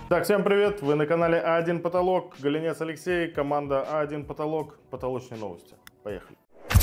Так, всем привет! Вы на канале А1 Потолок. Голенец Алексей, команда А1 Потолок. Потолочные новости. Поехали.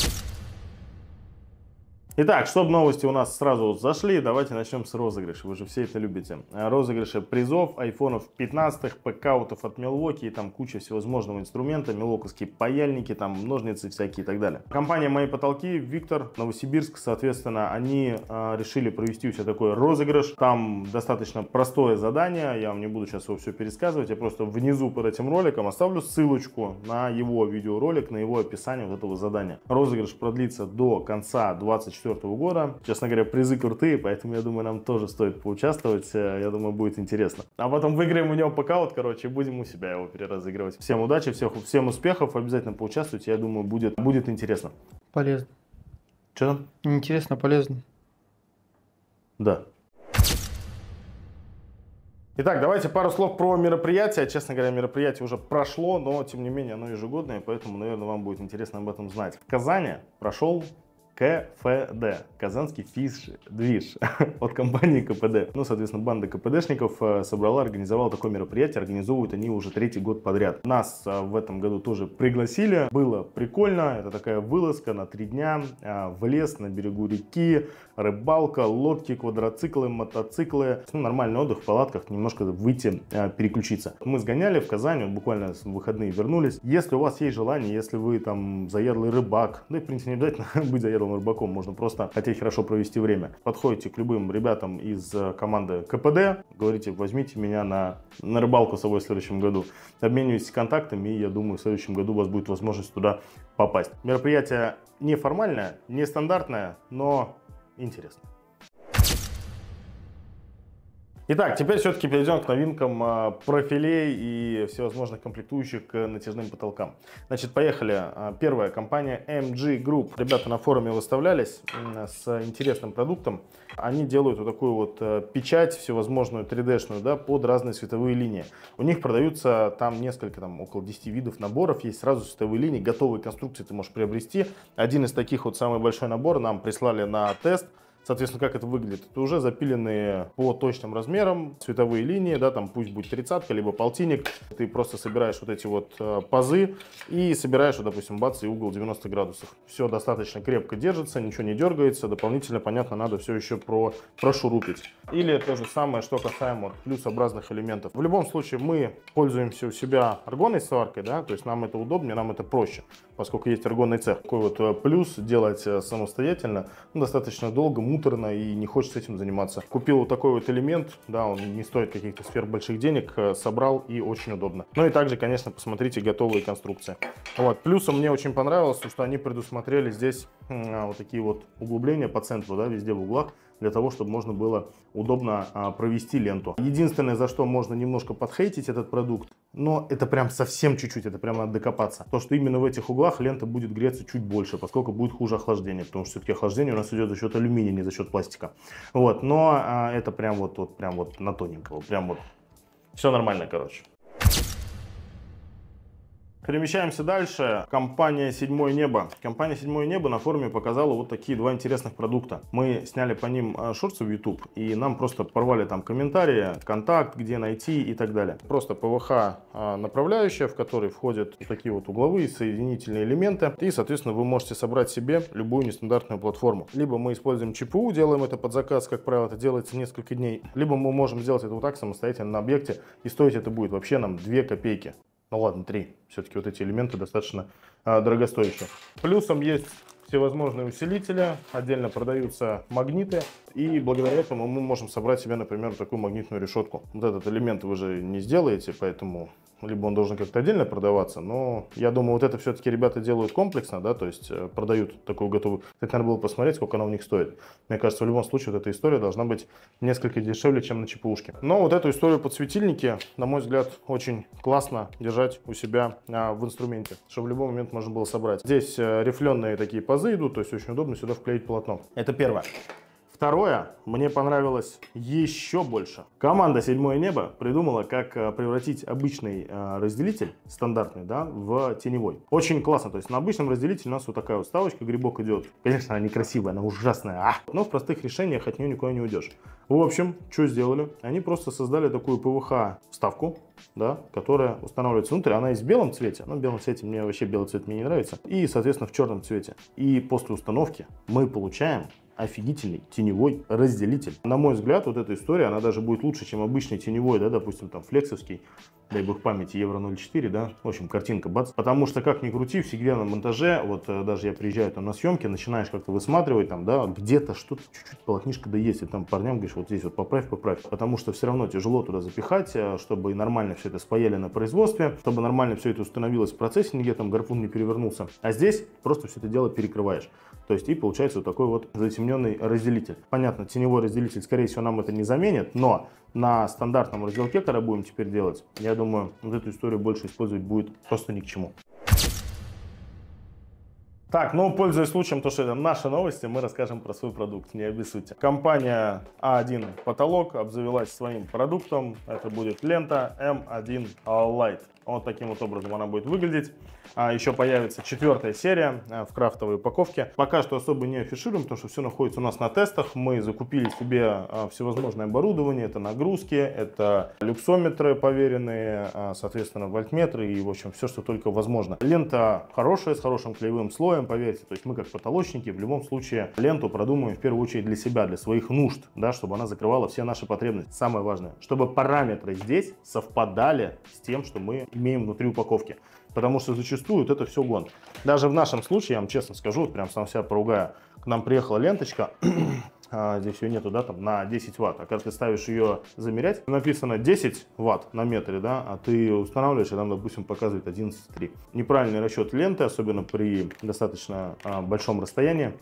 Итак, чтобы новости у нас сразу зашли, давайте начнем с розыгрыша. Вы же все это любите. Розыгрыши призов, айфонов 15, ПК-аутов от Milwaukee, там куча всевозможного инструмента, милвоковские паяльники, там ножницы всякие и так далее. Компания «Мои потолки», Виктор, Новосибирск, соответственно, они решили провести у себя такой розыгрыш. Там достаточно простое задание, я вам не буду сейчас его все пересказывать, я просто внизу под этим роликом оставлю ссылочку на его видеоролик, на его описание вот этого задания. Розыгрыш продлится до конца 2024 года. Честно говоря, призы крутые, поэтому я думаю, нам тоже стоит поучаствовать. Я думаю, будет интересно. А потом выиграем у него ПК-аут, короче, и будем у себя его переразыгрывать. Всем удачи, всем успехов, обязательно поучаствуйте. Я думаю, будет интересно. Полезно. Что там? Интересно, полезно. Да. Итак, давайте пару слов про мероприятие. Честно говоря, мероприятие уже прошло, но тем не менее оно ежегодное, поэтому, наверное, вам будет интересно об этом знать. В Казани прошел КФД, Казанский фиш-движ от компании КПД. Ну, соответственно, банда КПДшников организовала такое мероприятие, организовывают они уже 3-й год подряд. Нас в этом году тоже пригласили, было прикольно, это такая вылазка на 3 дня в лес, на берегу реки, рыбалка, лодки, квадроциклы, мотоциклы. Ну, нормальный отдых в палатках, немножко выйти, переключиться. Мы сгоняли в Казань, вот буквально в выходные вернулись. Если у вас есть желание, если вы там заядлый рыбак, ну и в принципе не обязательно быть заядлым рыбаком, можно просто хотеть хорошо провести время. Подходите к любым ребятам из команды КПД, говорите, возьмите меня на рыбалку с собой в следующем году. Обменивайтесь контактами, и я думаю, в следующем году у вас будет возможность туда попасть. Мероприятие неформальное, нестандартное, но интересно. Итак, теперь все-таки перейдем к новинкам профилей и всевозможных комплектующих к натяжным потолкам. Значит, поехали. Первая компания MG Group. Ребята на форуме выставлялись с интересным продуктом. Они делают вот такую вот печать всевозможную 3D-шную, да, под разные световые линии. У них продаются там несколько, там около 10 видов наборов. Есть сразу световые линии, готовые конструкции ты можешь приобрести. Один из таких вот, самый большой набор, нам прислали на тест. Соответственно, как это выглядит? Это уже запиленные по точным размерам цветовые линии, да, там пусть будет 30-ка, либо полтинник. Ты просто собираешь вот эти вот пазы и собираешь, вот, допустим, бац, и угол 90 градусов. Все достаточно крепко держится, ничего не дергается. Дополнительно, понятно, надо все еще прошурупить. Или то же самое, что касаемо вот плюсообразных элементов. В любом случае, мы пользуемся у себя аргонной сваркой, да, то есть нам это удобнее, нам это проще, поскольку есть аргонный цех. Такой вот плюс делать самостоятельно достаточно долго, муторно, и не хочется этим заниматься. Купил вот такой вот элемент, да, он не стоит каких-то сверхбольших денег, собрал, и очень удобно. Ну и также, конечно, посмотрите готовые конструкции. Вот. Плюсом мне очень понравилось, что они предусмотрели здесь вот такие вот углубления по центру, да, везде в углах, для того, чтобы можно было удобно провести ленту. Единственное, за что можно немножко подхейтить этот продукт, но это прям совсем чуть-чуть, это прям надо докопаться. То, что именно в этих углах лента будет греться чуть больше, поскольку будет хуже охлаждение, потому что все-таки охлаждение у нас идет за счет алюминия, не за счет пластика. Вот, но это прям вот на тоненького, прям вот все нормально, короче. Перемещаемся дальше. Компания «Седьмое небо». Компания «Седьмое небо» на форуме показала вот такие два интересных продукта. Мы сняли по ним шорты в YouTube, и нам просто порвали там комментарии, контакт, где найти и так далее. Просто ПВХ направляющая, в которой входят такие вот угловые соединительные элементы. И, соответственно, вы можете собрать себе любую нестандартную платформу. Либо мы используем ЧПУ, делаем это под заказ, как правило, это делается несколько дней. Либо мы можем сделать это вот так самостоятельно на объекте, и стоить это будет вообще нам 2 копейки. Ну ладно, 3. Все-таки вот эти элементы достаточно дорогостоящие. Плюсом есть всевозможные усилители, отдельно продаются магниты, и благодаря этому мы можем собрать себе, например, такую магнитную решетку. Вот этот элемент вы же не сделаете, поэтому либо он должен как-то отдельно продаваться, но я думаю, вот это все-таки ребята делают комплексно, да, то есть продают такую готовую. Кстати, надо было посмотреть, сколько она у них стоит. Мне кажется, в любом случае вот эта история должна быть несколько дешевле, чем на ЧПУшке. Но вот эту историю под светильники, на мой взгляд, очень классно держать у себя в инструменте, чтобы в любой момент можно было собрать. Здесь рифленые такие пазы идут, то есть очень удобно сюда вклеить полотно. Это первое. Второе, мне понравилось еще больше. Команда «Седьмое небо» придумала, как превратить обычный разделитель, стандартный, да, в теневой. Очень классно, то есть на обычном разделителе у нас вот такая вот вставочка, грибок идет. Конечно, она некрасивая, она ужасная, но в простых решениях от нее никуда не уйдешь. В общем, что сделали? Они просто создали такую ПВХ вставку, да, которая устанавливается внутрь. Она есть в белом цвете, но в белом цвете мне вообще белый цвет мне не нравится. И, соответственно, в черном цвете. И после установки мы получаем офигительный теневой разделитель. На мой взгляд, вот эта история, она даже будет лучше, чем обычный теневой, да, допустим, там флексовский, дай бог памяти, евро 0,4, да, в общем, картинка, бац. Потому что, как ни крути, всегда на монтаже, вот даже я приезжаю там на съемки, начинаешь как-то высматривать, там, да, где-то что-то чуть-чуть полотнишко да есть, и там парням говоришь, вот здесь вот поправь, потому что все равно тяжело туда запихать, чтобы нормально все это спаяли на производстве, чтобы нормально все это установилось в процессе, нигде там гарпун не перевернулся. А здесь просто все это дело перекрываешь. То есть и получается вот такой вот затемненный разделитель. Понятно, теневой разделитель, скорее всего, нам это не заменит, но на стандартном разделке, когда будем теперь делать, я думаю, вот эту историю больше использовать будет просто ни к чему. Так, ну, пользуясь случаем, то, что это наши новости, мы расскажем про свой продукт, не обессудьте. Компания А1 Потолок обзавелась своим продуктом. Это будет лента M1 Light. Вот таким вот образом она будет выглядеть. Еще появится 4-я серия в крафтовой упаковке. Пока что особо не афишируем, потому что все находится у нас на тестах. Мы закупили себе всевозможное оборудование. Это нагрузки, это люксометры поверенные, соответственно, вольтметры и, в общем, все, что только возможно. Лента хорошая, с хорошим клеевым слоем, поверьте. То есть мы, как потолочники, в любом случае ленту продумаем в первую очередь для себя, для своих нужд, да, чтобы она закрывала все наши потребности. Самое важное, чтобы параметры здесь совпадали с тем, что мы имеем внутри упаковки. Потому что зачастую вот это все гон. Даже в нашем случае, я вам честно скажу, вот прям сам себя поругаю, к нам приехала ленточка, здесь ее нету, да, там на 10 ватт, а когда ты ставишь ее замерять, написано 10 ватт на метре, да, а ты устанавливаешь, и там, допустим, показывает 11,3. Неправильный расчет ленты, особенно при достаточно большом расстоянии.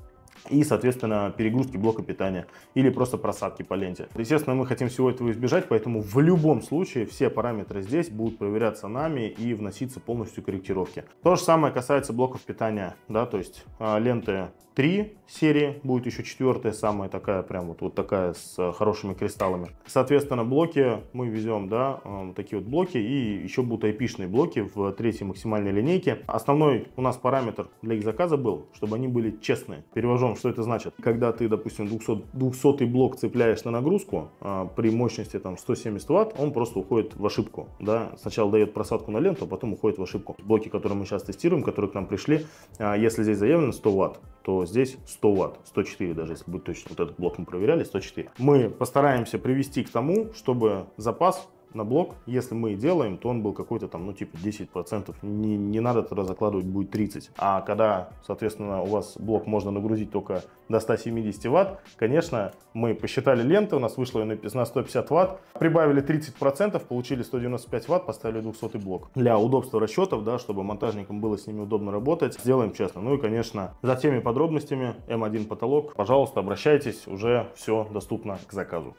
И, соответственно, перегрузки блока питания или просто просадки по ленте. Естественно, мы хотим всего этого избежать, поэтому в любом случае все параметры здесь будут проверяться нами и вноситься полностью корректировки. То же самое касается блоков питания, да, то есть ленты 3 серии, будет еще 4-я, самая такая, прям вот такая с хорошими кристаллами. Соответственно, блоки мы везем, да, такие вот блоки, и еще будут IP-шные блоки в 3-й максимальной линейке. Основной у нас параметр для их заказа был, чтобы они были честные. Перевожу, что это значит. Когда ты, допустим, 200-й блок цепляешь на нагрузку, при мощности там 170 ватт, он просто уходит в ошибку, да. Сначала дает просадку на ленту, а потом уходит в ошибку. Блоки, которые мы сейчас тестируем, которые к нам пришли, если здесь заявлено 100 ватт, то здесь 100 ватт, 104 даже, если будет точно. Вот этот блок мы проверяли, 104. Мы постараемся привести к тому, чтобы запас на блок, если мы делаем, то он был какой-то там, ну типа 10%, не надо тогда закладывать, будет 30. А когда, соответственно, у вас блок можно нагрузить только до 170 ватт, конечно, мы посчитали ленты, у нас вышло на 150 ватт, прибавили 30%, получили 195 ватт, поставили 200 блок. Для удобства расчетов, да, чтобы монтажникам было с ними удобно работать, сделаем честно. Ну и, конечно, за теми подробностями M1 Потолок, пожалуйста, обращайтесь, уже все доступно к заказу.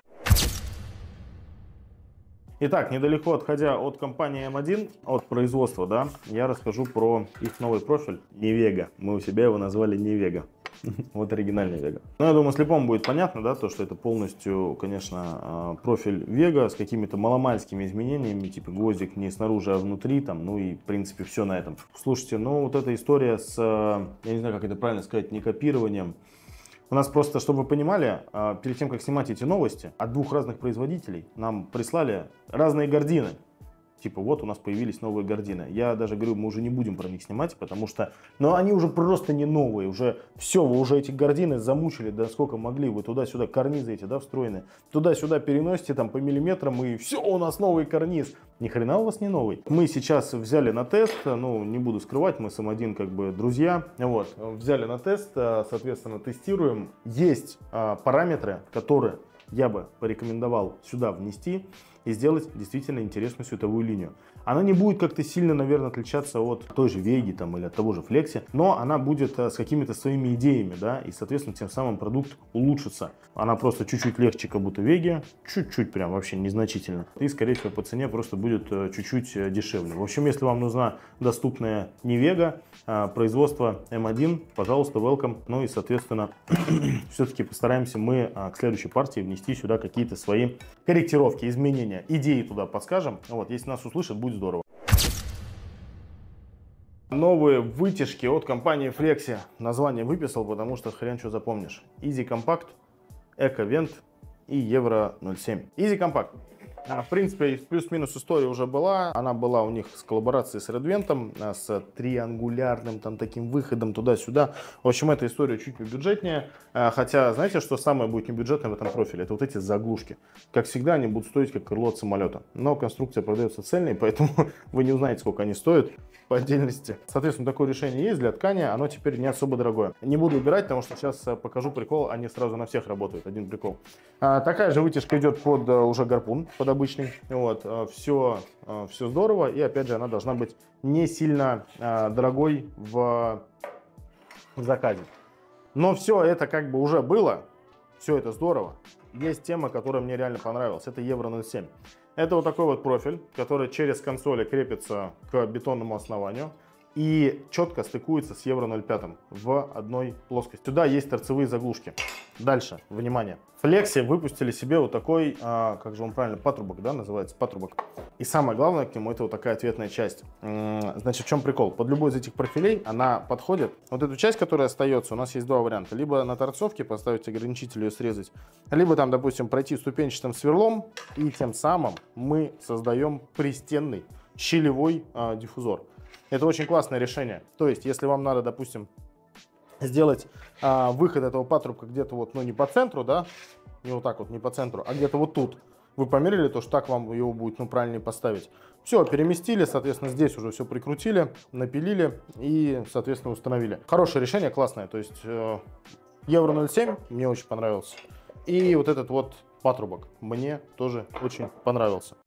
Итак, недалеко отходя от компании M1, от производства, да, я расскажу про их новый профиль Nevega. Мы у себя его назвали Nevega. Вот оригинальный Vega. Ну, я думаю, слепому будет понятно, да, то, что это полностью, конечно, профиль Vega с какими-то маломальскими изменениями, типа гвоздик не снаружи, а внутри, там, ну и, в принципе, все на этом. Слушайте, ну, вот эта история с, я не знаю, как это правильно сказать, не копированием. У нас просто, чтобы вы понимали, перед тем, как снимать эти новости, от 2 разных производителей нам прислали разные гардины. Типа, вот у нас появились новые гардины. Я даже говорю, мы уже не будем про них снимать, потому что, ну, они уже просто не новые. Уже все, вы уже эти гардины замучили, да сколько могли. Вы туда-сюда карнизы эти, да, встроены. Туда-сюда переносите там по миллиметрам, и все, у нас новый карниз. Ни хрена у вас не новый. Мы сейчас взяли на тест, ну, не буду скрывать, мы с M1 как бы друзья. Вот, взяли на тест, соответственно, тестируем. Есть параметры, которые я бы порекомендовал сюда внести. и сделать действительно интересную световую линию. Она не будет как-то сильно, наверное, отличаться от той же Веги там, или от того же Флекси, но она будет с какими-то своими идеями, да, и, соответственно, тем самым продукт улучшится. Она просто чуть-чуть легче, как будто Веги, чуть-чуть прям вообще незначительно. И, скорее всего, по цене просто будет чуть-чуть дешевле. В общем, если вам нужна доступная не Вега, производство М1, пожалуйста, welcome. Ну и, соответственно, все-таки постараемся мы к следующей партии внести сюда какие-то свои корректировки, изменения, идеи туда подскажем. Вот, если нас услышат, будет здорово. Новые вытяжки от компании Flexi. Название выписал, потому что хрен что запомнишь. Easy Compact, Eco Vent и Euro 0.7. Easy Compact. В принципе, плюс-минус история уже была. Она была у них с коллаборацией с Redvent, с триангулярным там таким выходом туда-сюда. В общем, эта история чуть побюджетнее. Хотя, знаете, что самое будет небюджетное в этом профиле? Это вот эти заглушки. Как всегда, они будут стоить как крыло от самолета. Но конструкция продается цельной, поэтому вы не узнаете, сколько они стоят по отдельности. Соответственно, такое решение есть для ткани. Оно теперь не особо дорогое. Не буду убирать, потому что сейчас покажу прикол. Они сразу на всех работают. Один прикол. Такая же вытяжка идет под уже гарпун, под обычный. Вот, все здорово. И опять же, она должна быть не сильно дорогой в заказе. Но все это как бы уже было. Все это здорово. Есть тема, которая мне реально понравилась. Это Euro 0.7. Это вот такой вот профиль, который через консоли крепится к бетонному основанию и четко стыкуется с Euro 0.5 в одной плоскости. Сюда есть торцевые заглушки. Дальше, внимание. Flexi выпустили себе вот такой, как же он правильно, патрубок, да, называется, патрубок. И самое главное к нему это вот такая ответная часть. Значит, в чем прикол? Под любой из этих профилей она подходит. Вот эту часть, которая остается, у нас есть два варианта. Либо на торцовке поставить ограничитель и ее срезать, либо там, допустим, пройти ступенчатым сверлом, и тем самым мы создаем пристенный щелевой диффузор. Это очень классное решение. То есть, если вам надо, допустим, сделать выход этого патрубка где-то вот, ну, не по центру, да, не вот так вот, не по центру, а где-то вот тут. Вы померили, то что так вам его будет, ну, правильнее поставить. Все, переместили, соответственно, здесь уже все прикрутили, напилили и, соответственно, установили. Хорошее решение, классное. То есть Euro 0.7 мне очень понравился. И вот этот вот патрубок мне тоже очень понравился.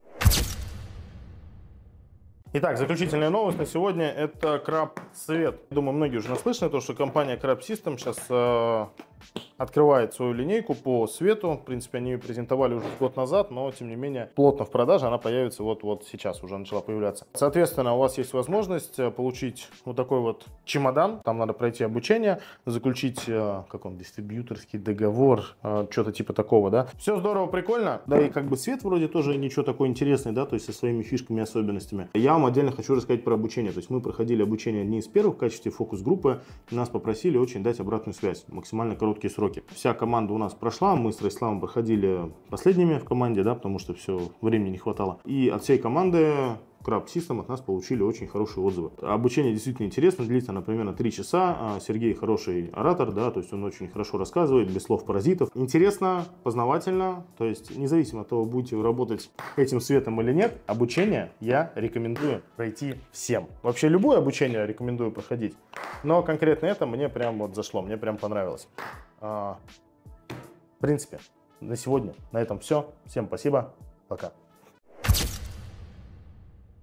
Итак, заключительная новость на сегодня – это Crab Свет. Думаю, многие уже наслышаны, то, что компания Crab System сейчас открывает свою линейку по свету. В принципе, они ее презентовали уже год назад, но, тем не менее, плотно в продаже она появится вот сейчас, уже начала появляться. Соответственно, у вас есть возможность получить вот такой вот чемодан. Там надо пройти обучение, заключить, как он, дистрибьюторский договор, что-то типа такого, да. Все здорово, прикольно. Да и как бы свет вроде тоже ничего такой интересный, да, то есть со своими фишками и особенностями. Я вам отдельно хочу рассказать про обучение. То есть мы проходили обучение не из первых в качестве фокус-группы. Нас попросили очень дать обратную связь, максимально короткие сроки. Вся команда у нас прошла, мы с Раиславом проходили последними в команде, да, потому что все, времени не хватало. И от всей команды Crab System от нас получили очень хорошие отзывы. Обучение действительно интересно, длится, например, 3 часа. Сергей хороший оратор, да, то есть он очень хорошо рассказывает, без слов паразитов. Интересно, познавательно, то есть независимо от того, будете вы работать этим светом или нет, обучение я рекомендую пройти всем. Вообще любое обучение рекомендую проходить, но конкретно это мне прям вот зашло, мне прям понравилось. В принципе, на сегодня на этом все. Всем спасибо, пока.